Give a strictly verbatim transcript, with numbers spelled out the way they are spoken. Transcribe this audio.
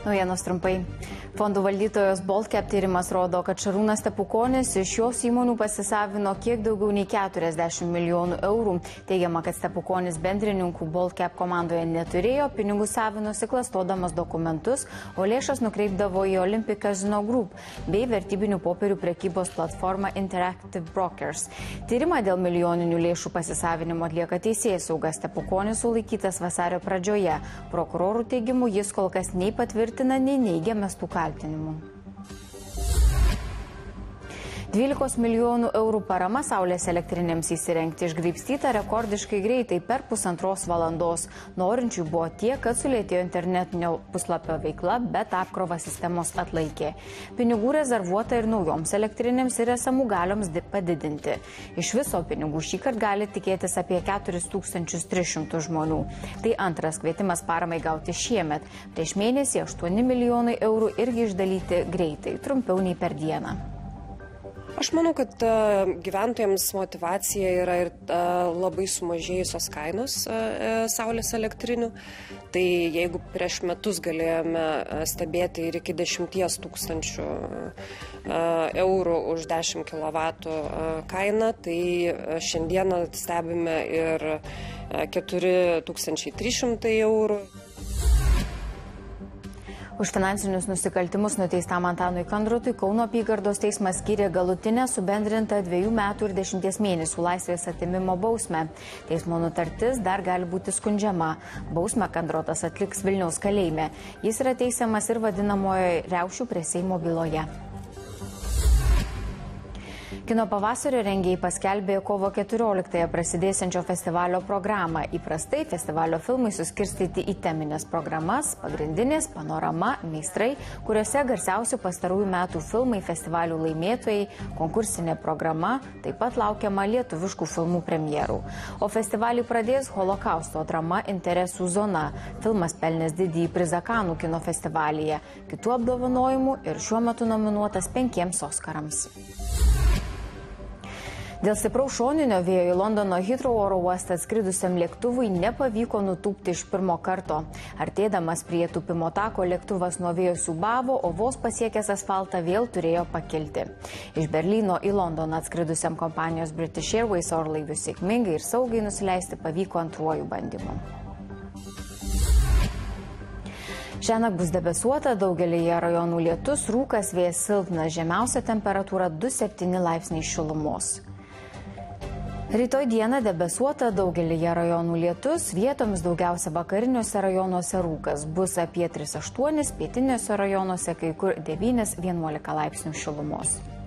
Naujienos trumpai. Fondų valdytojos Baltcap tyrimas rodo, kad Šarūnas Stepukonis iš šios įmonių pasisavino kiek daugiau nei keturiasdešimt milijonų eurų. Teigiama, kad Stepukonis bendrininkų Baltcap komandoje neturėjo, pinigus savinosi klastodamas dokumentus, o lėšas nukreipdavo į Olympic Casino Group bei vertybinių popierių prekybos platformą Interactive Brokers. Tyrimą dėl milijoninių lėšų pasisavinimo atlieka teisėsauga. Stepukonis sulaikytas vasario pradžioje. Prokurorų teigimu jis kol kas nei patvirtina, nei neigia mestų kaltinimų. dvylikos milijonų eurų parama saulės elektrinėms įsirengti išgraibstyta rekordiškai greitai per pusantros valandos. Norinčių buvo tiek, kad sulėtėjo internetinio puslapio veikla, bet apkrova sistemos atlaikė. Pinigų rezervuota ir naujoms elektrinėms ir esamų galioms padidinti. Iš viso pinigų šįkart gali tikėtis apie keturis tūkstančius tris šimtus žmonių. Tai antras kvietimas paramai gauti šiemet. Prieš mėnesį aštuoni milijonai eurų irgi išdalyti greitai, trumpiau nei per dieną. Aš manau, kad uh, gyventojams motivacija yra ir uh, labai sumažėjusios kainos uh, saulės elektrinių. Tai jeigu prieš metus galėjome uh, stebėti ir iki dešimties tūkstančių uh, eurų už dešimt kilovatų uh, kainą, tai uh, šiandieną stebime ir uh, keturi tūkstančiai trys šimtai eurų. Už finansinius nusikaltimus nuteistam Antanui Kandrotui Kauno apygardos teismas skyrė galutinę subendrintą dviejų metų ir dešimties mėnesių laisvės atėmimo bausmę. Teismo nutartis dar gali būti skundžiama. Bausmę Kandrotas atliks Vilniaus kalėjime. Jis yra teisiamas ir vadinamojo riaušių prie Seimo byloje. Kino pavasario rengėjai paskelbė kovo keturioliktąją prasidėsiančio festivalio programą. Įprastai festivalio filmai suskirstyti į teminės programas, pagrindinės, panorama, meistrai, kuriuose garsiausių pastarųjų metų filmai, festivalių laimėtojai, konkursinė programa, taip pat laukiama lietuviškų filmų premjerų. O festivalį pradės Holokausto drama Interesų zona. Filmas pelnęs didįjį prizą Kanų kino festivalyje, kitų apdovanojimų ir šiuo metu nominuotas penkiems Oskarams. Dėl stipraus šoninio vėjo į Londono Heathrow oro uostą atskridusiam lėktuvui nepavyko nutūpti iš pirmo karto. Artėdamas prie tūpimo tako lėktuvas nuo vėjo siūbavo, o vos pasiekęs asfaltą vėl turėjo pakilti. Iš Berlyno į Londoną atskridusiam kompanijos British Airways orlaiviui sėkmingai ir saugiai nusileisti pavyko antruoju bandymu. Šiąnakt bus debesuota, daugelyje rajonų lietus, rūkas, vėjas silpnas, žemiausia temperatūra du septyni laipsniai šilumos. Rytoj dieną debesuota, daugelyje rajonų lietus, vietomis daugiausia vakariniuose rajonuose rūkas. Bus apie tris aštuonis, pietiniuose rajonuose kai kur devyni vienuolika laipsnių šilumos.